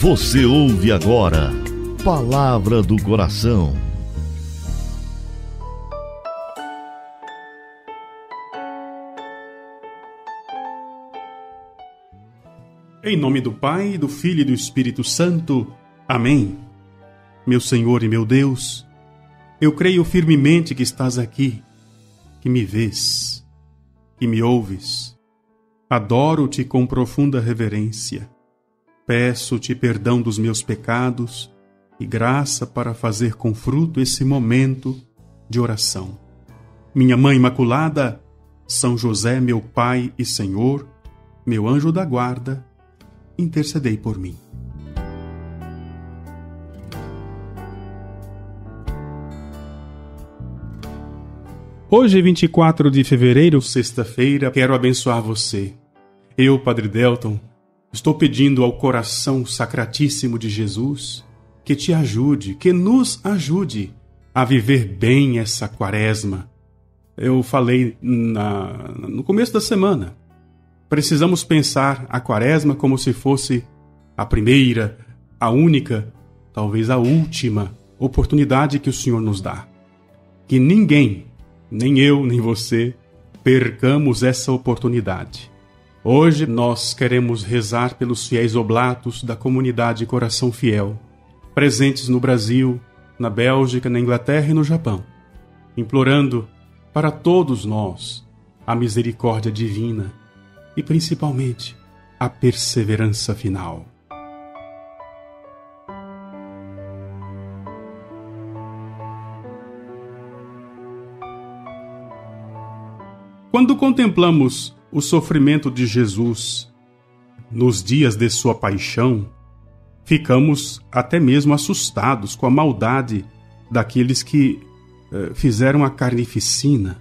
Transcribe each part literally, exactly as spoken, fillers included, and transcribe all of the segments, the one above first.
Você ouve agora Palavra do Coração. Em nome do Pai, do Filho e do Espírito Santo. Amém. Meu Senhor e meu Deus, eu creio firmemente que estás aqui, que me vês, que me ouves. Adoro-te com profunda reverência. Peço-te perdão dos meus pecados e graça para fazer com fruto esse momento de oração. Minha Mãe Imaculada, São José, meu Pai e Senhor, meu anjo da guarda, intercedei por mim. Hoje, vinte e quatro de fevereiro, sexta-feira, quero abençoar você. Eu, Padre Delton, estou pedindo ao coração sacratíssimo de Jesus que te ajude, que nos ajude a viver bem essa quaresma. Eu falei na, no começo da semana. Precisamos pensar a quaresma como se fosse a primeira, a única, talvez a última oportunidade que o Senhor nos dá. Que ninguém, nem eu, nem você, percamos essa oportunidade. Hoje nós queremos rezar pelos fiéis oblatos da comunidade Coração Fiel, presentes no Brasil, na Bélgica, na Inglaterra e no Japão, implorando para todos nós a misericórdia divina e principalmente a perseverança final. Quando contemplamos o sofrimento de Jesus nos dias de sua paixão, ficamos até mesmo assustados com a maldade daqueles que eh, fizeram a carnificina,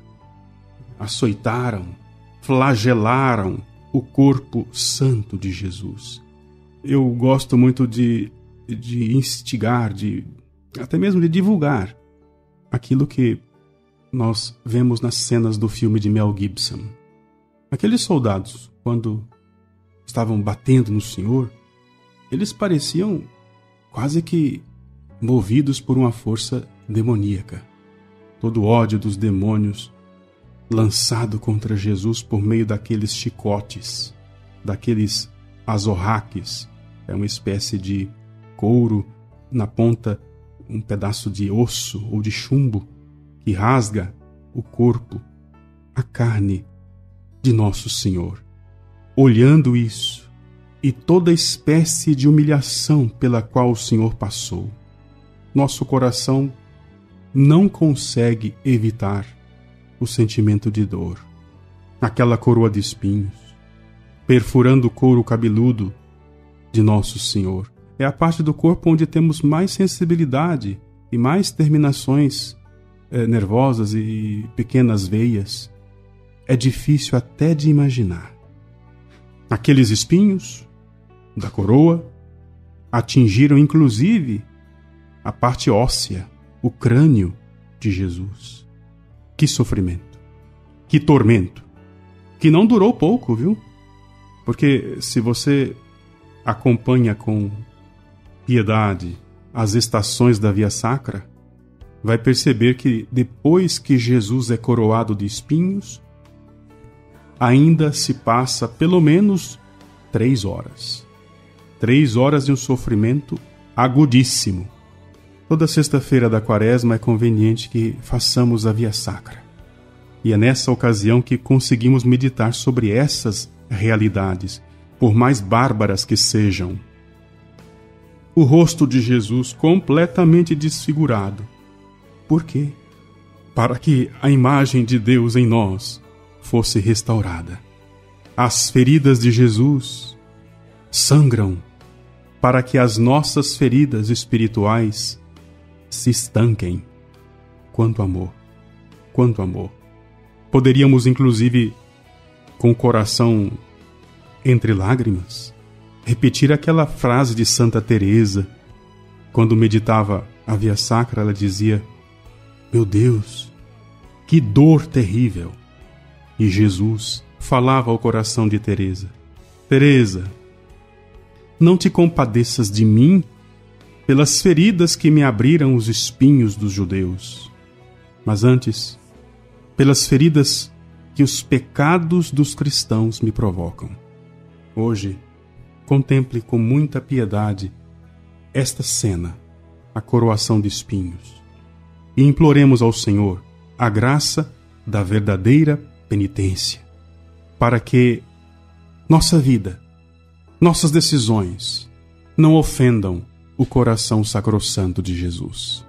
açoitaram, flagelaram o corpo santo de Jesus. Eu gosto muito de, de instigar, de, até mesmo de divulgar aquilo que nós vemos nas cenas do filme de Mel Gibson. Aqueles soldados, quando estavam batendo no Senhor, eles pareciam quase que movidos por uma força demoníaca. Todo o ódio dos demônios lançado contra Jesus por meio daqueles chicotes, daqueles azorraques, é uma espécie de couro, na ponta um pedaço de osso ou de chumbo que rasga o corpo, a carne de nosso Senhor. Olhando isso e toda espécie de humilhação pela qual o Senhor passou, nosso coração não consegue evitar o sentimento de dor. Aquela coroa de espinhos, perfurando o couro cabeludo de nosso Senhor, é a parte do corpo onde temos mais sensibilidade e mais terminações eh, nervosas e pequenas veias. É difícil até de imaginar. Aqueles espinhos da coroa atingiram inclusive a parte óssea, o crânio de Jesus. Que sofrimento, que tormento, que não durou pouco, viu? Porque se você acompanha com piedade as estações da Via Sacra, vai perceber que depois que Jesus é coroado de espinhos, ainda se passa pelo menos três horas. Três horas de um sofrimento agudíssimo. Toda sexta-feira da quaresma é conveniente que façamos a Via Sacra. E é nessa ocasião que conseguimos meditar sobre essas realidades, por mais bárbaras que sejam. O rosto de Jesus completamente desfigurado. Por quê? Para que a imagem de Deus em nós fosse restaurada. As feridas de Jesus sangram para que as nossas feridas espirituais se estanquem. Quanto amor, quanto amor. Poderíamos, inclusive, com o coração entre lágrimas, repetir aquela frase de Santa Teresa. Quando meditava a Via Sacra, ela dizia: meu Deus, que dor terrível! E Jesus falava ao coração de Teresa: Teresa, não te compadeças de mim pelas feridas que me abriram os espinhos dos judeus, mas antes, pelas feridas que os pecados dos cristãos me provocam. Hoje, contemple com muita piedade esta cena, a coroação de espinhos, e imploremos ao Senhor a graça da verdadeira penitência, para que nossa vida, nossas decisões, não ofendam o coração sacrossanto de Jesus.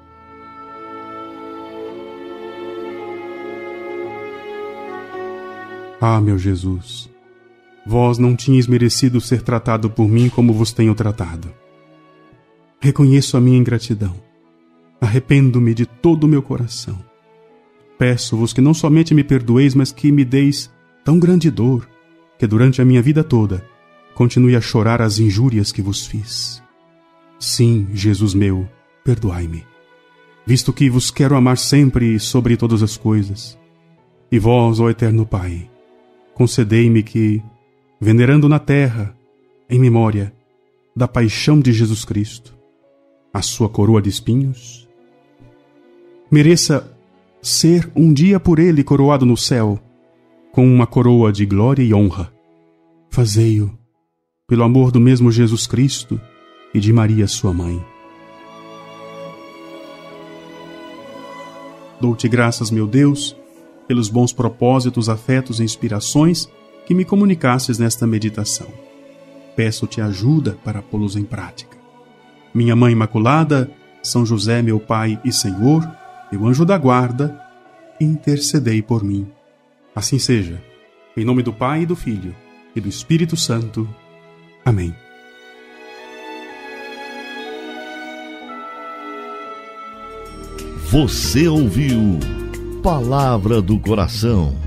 Ah, meu Jesus, vós não tinhais merecido ser tratado por mim como vos tenho tratado. Reconheço a minha ingratidão. Arrependo-me de todo o meu coração. Peço-vos que não somente me perdoeis, mas que me deis tão grande dor, que durante a minha vida toda continue a chorar as injúrias que vos fiz. Sim, Jesus meu, perdoai-me, visto que vos quero amar sempre e sobre todas as coisas. E vós, ó Eterno Pai, concedei-me que, venerando na terra, em memória da paixão de Jesus Cristo, a sua coroa de espinhos, mereça ser um dia por ele coroado no céu, com uma coroa de glória e honra. Fazei-o pelo amor do mesmo Jesus Cristo e de Maria, sua mãe. Dou-te graças, meu Deus, pelos bons propósitos, afetos e inspirações que me comunicastes nesta meditação. Peço-te ajuda para pô-los em prática. Minha Mãe Imaculada, São José, meu Pai e Senhor, meu anjo da guarda, intercedei por mim. Assim seja. Em nome do Pai, e do Filho, e do Espírito Santo. Amém. Você ouviu Palavra do Coração.